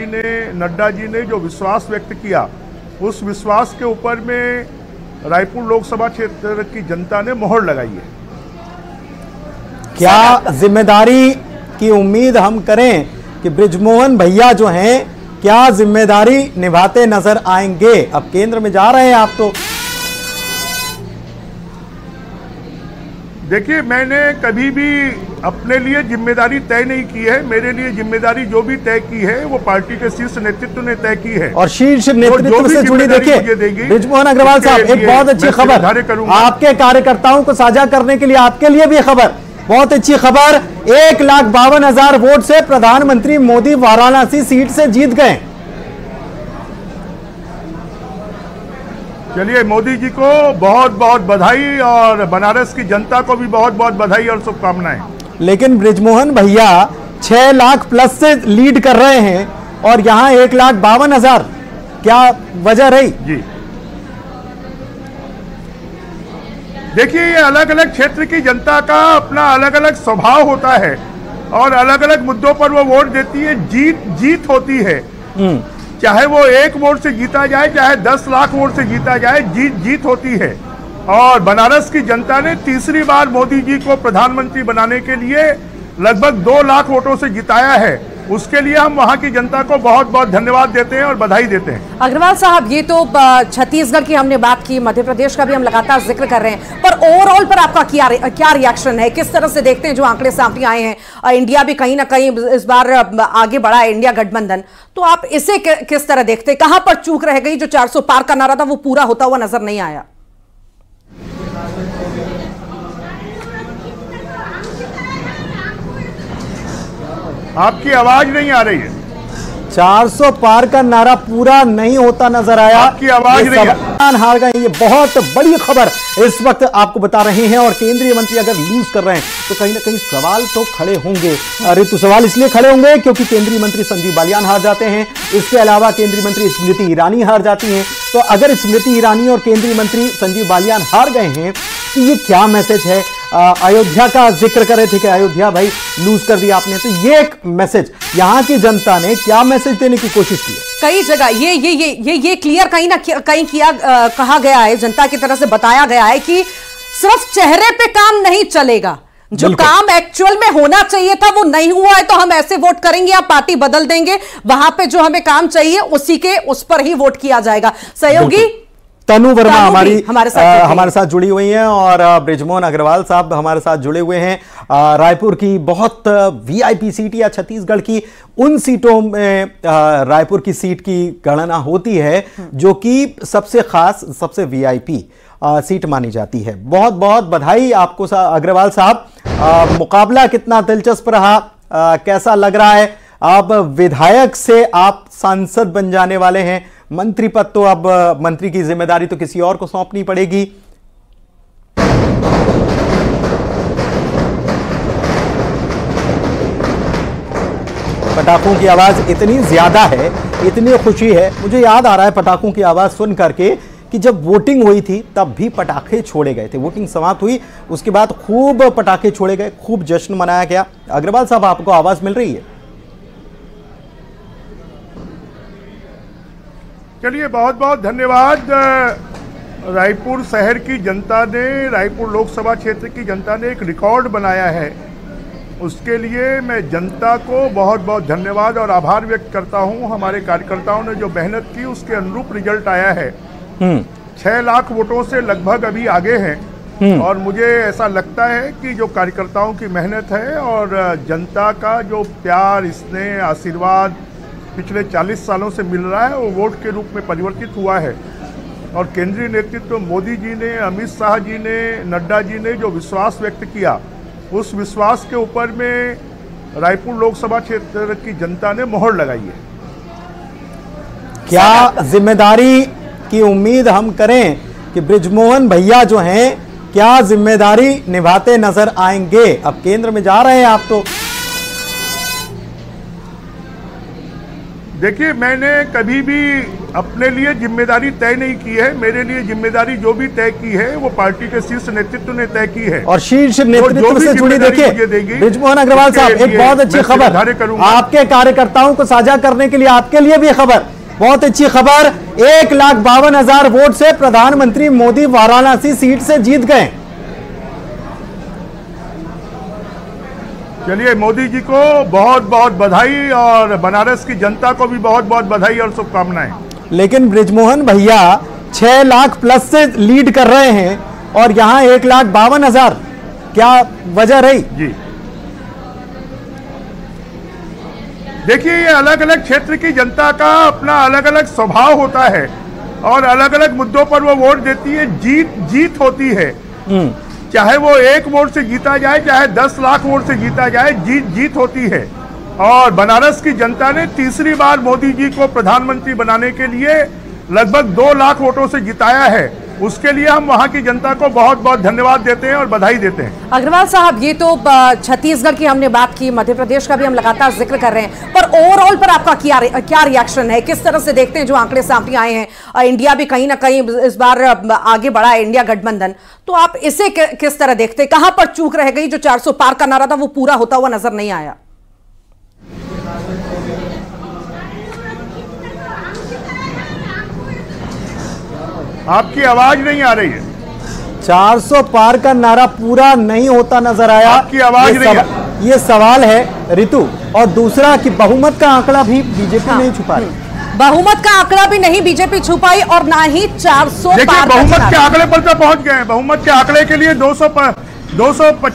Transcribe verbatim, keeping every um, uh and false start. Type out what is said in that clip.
ने, नड्डा जी ने जो विश्वास व्यक्त किया, उस विश्वास के ऊपर में रायपुर लोकसभा क्षेत्र की जनता ने मोहर लगाई है। क्या जिम्मेदारी की उम्मीद हम करें कि बृजमोहन भैया जो हैं, क्या जिम्मेदारी निभाते नजर आएंगे? अब केंद्र में जा रहे हैं आप तो। देखिए, मैंने कभी भी अपने लिए जिम्मेदारी तय नहीं की है। मेरे लिए जिम्मेदारी जो भी तय की है वो पार्टी के शीर्ष नेतृत्व ने तय की है। और शीर्ष नेतृत्व से जुड़ी, देखिए बृजमोहन अग्रवाल साहब, एक बहुत अच्छी खबर आपके कार्यकर्ताओं को साझा करने के लिए, आपके लिए भी खबर, बहुत अच्छी खबर। एक लाख बावन हजार वोट से प्रधानमंत्री मोदी वाराणसी सीट से जीत गए। चलिए, मोदी जी को बहुत बहुत बधाई और बनारस की जनता को भी बहुत बहुत बधाई और शुभकामनाएं। लेकिन बृजमोहन भैया छह लाख प्लस से लीड कर रहे हैं और यहां एक लाख बावन हजार, क्या वजह रही? जी देखिए, ये अलग अलग क्षेत्र की जनता का अपना अलग अलग स्वभाव होता है और अलग अलग मुद्दों पर वो वोट देती है। जीत जीत होती है, चाहे वो एक वोट से जीता जाए, चाहे दस लाख वोट से जीता जाए, जीत जीत होती है। और बनारस की जनता ने तीसरी बार मोदी जी को प्रधानमंत्री बनाने के लिए लगभग दो लाख वोटों से जिताया है। उसके लिए हम वहां की जनता को बहुत बहुत धन्यवाद देते हैं और बधाई देते हैं। अग्रवाल साहब, ये तो छत्तीसगढ़ की हमने बात की, मध्य प्रदेश का भी हम लगातार जिक्र कर रहे हैं, पर ओवरऑल पर आपका क्या क्या रिएक्शन है? किस तरह से देखते हैं जो आंकड़े सामने आए हैं? इंडिया भी कहीं ना कहीं इस बार आगे बढ़ा है, इंडिया गठबंधन, तो आप इसे किस तरह देखते हैं? कहां पर चूक रह गई? जो चार सौ पार का नारा था वो पूरा होता हुआ नजर नहीं आया। आपकी आवाज नहीं आ रही है। चार सौ पार का नारा पूरा नहीं होता नजर आया, आपकी आवाज नहीं है। हार गए, ये बहुत बड़ी खबर इस वक्त आपको बता रहे हैं। और केंद्रीय मंत्री अगर लूज कर रहे हैं तो कहीं ना कहीं सवाल तो खड़े होंगे। अरे तो सवाल इसलिए खड़े होंगे क्योंकि केंद्रीय मंत्री संजीव बालियान हार जाते हैं, इसके अलावा केंद्रीय मंत्री स्मृति ईरानी हार जाती हैं। तो अगर स्मृति ईरानी और केंद्रीय मंत्री संजीव बालियान हार गए हैं तो ये क्या मैसेज है? अयोध्या का जिक्र कर रहे थे कि अयोध्या भाई लूज कर दिया आपने, तो ये एक मैसेज यहां की जनता ने क्या मैसेज देने की कोशिश की है? कई जगह ये ये ये ये ये क्लियर कहीं ना कहीं किया आ, कहा गया है, जनता की तरफ से बताया गया है कि सिर्फ चेहरे पे काम नहीं चलेगा, जो काम एक्चुअल में होना चाहिए था वो नहीं हुआ है तो हम ऐसे वोट करेंगे या पार्टी बदल देंगे। वहां पे जो हमें काम चाहिए उसी के उस पर ही वोट किया जाएगा। सहयोगी तनु वर्मा हमारी हमारे साथ हमारे साथ जुड़ी हुई हैं और बृजमोहन अग्रवाल साहब हमारे साथ जुड़े हुए हैं। रायपुर की बहुत वीआईपी सीट या छत्तीसगढ़ की उन सीटों में रायपुर की सीट की गणना होती है जो कि सबसे खास, सबसे वीआईपी सीट मानी जाती है। बहुत बहुत बधाई आपको अग्रवाल साहब। मुकाबला कितना दिलचस्प रहा, आ, कैसा लग रहा है? अब विधायक से आप सांसद बन जाने वाले हैं, मंत्री पद तो अब मंत्री की जिम्मेदारी तो किसी और को सौंपनी पड़ेगी। पटाखों की आवाज इतनी ज्यादा है, इतनी खुशी है। मुझे याद आ रहा है पटाखों की आवाज सुन करके कि जब वोटिंग हुई थी तब भी पटाखे छोड़े गए थे। वोटिंग समाप्त हुई उसके बाद खूब पटाखे छोड़े गए, खूब जश्न मनाया गया। अग्रवाल साहब, आपको आवाज मिल रही है? चलिए, बहुत बहुत धन्यवाद। रायपुर शहर की जनता ने, रायपुर लोकसभा क्षेत्र की जनता ने एक रिकॉर्ड बनाया है। उसके लिए मैं जनता को बहुत बहुत धन्यवाद और आभार व्यक्त करता हूं। हमारे कार्यकर्ताओं ने जो मेहनत की उसके अनुरूप रिजल्ट आया है। छह लाख वोटों से लगभग अभी आगे हैं और मुझे ऐसा लगता है कि जो कार्यकर्ताओं की मेहनत है और जनता का जो प्यार, स्नेह, आशीर्वाद पिछले चालीस सालों से मिल रहा है वो वोट के रूप में परिवर्तित हुआ है। और केंद्रीय नेतृत्व मोदी जी ने, अमित शाह जी ने, नड्डा जी ने जो विश्वास व्यक्त किया, उस विश्वास के ऊपर में रायपुर लोकसभा क्षेत्र की जनता ने मोहर लगाई है। क्या जिम्मेदारी की उम्मीद हम करें कि बृजमोहन भैया जो हैं, क्या जिम्मेदारी निभाते नजर आएंगे? अब केंद्र में जा रहे हैं आप तो। देखिए, मैंने कभी भी अपने लिए जिम्मेदारी तय नहीं की है। मेरे लिए जिम्मेदारी जो भी तय की है वो पार्टी के शीर्ष नेतृत्व ने तय की है और शीर्ष नेतृत्व से जुड़ी, देखिए बृजमोहन अग्रवाल साहब, एक बहुत अच्छी खबर आपके कार्यकर्ताओं को साझा करने के लिए, आपके लिए भी खबर, बहुत अच्छी खबर। एक लाख बावन हजार वोट से प्रधानमंत्री मोदी वाराणसी सीट से जीत गए। चलिए, मोदी जी को बहुत बहुत बधाई और बनारस की जनता को भी बहुत बहुत बधाई और शुभकामनाएं। लेकिन बृजमोहन भैया छह लाख प्लस से लीड कर रहे हैं और यहां एक लाख बावन हजार, क्या वजह रही? जी देखिए, ये अलग अलग क्षेत्र की जनता का अपना अलग अलग स्वभाव होता है और अलग अलग मुद्दों पर वो वोट देती है। जीत जीत होती है, चाहे वो एक वोट से जीता जाए, चाहे दस लाख वोट से जीता जाए, जीत जीत होती है। और बनारस की जनता ने तीसरी बार मोदी जी को प्रधानमंत्री बनाने के लिए लगभग दो लाख वोटों से जिताया है। उसके लिए हम वहां की जनता को बहुत बहुत धन्यवाद देते हैं और बधाई देते हैं। अग्रवाल साहब, ये तो छत्तीसगढ़ की हमने बात की, मध्य प्रदेश का भी हम लगातार जिक्र कर रहे हैं, पर ओवरऑल पर आपका क्या क्या रिएक्शन है? किस तरह से देखते हैं जो आंकड़े सामने आए हैं? इंडिया भी कहीं ना कहीं इस बार आगे बढ़ा है, इंडिया गठबंधन, तो आप इसे किस तरह देखते हैं? कहां पर चूक रह गई? जो चार सौ पार का नारा था वो पूरा होता हुआ नजर नहीं आया। आपकी आवाज नहीं आ रही है। चार सौ पार का नारा पूरा नहीं होता नजर आया। आपकी आवाज नहीं है। ये सवाल है ऋतु, और दूसरा कि बहुमत का आंकड़ा भी बीजेपी नहीं छुपा रही। बहुमत का आंकड़ा भी नहीं बीजेपी छुपाई और ना ही चार सौ पार। बहुमत के आंकड़े पर तो पहुंच गए। बहुमत के आंकड़े के लिए दो सौ दो सौ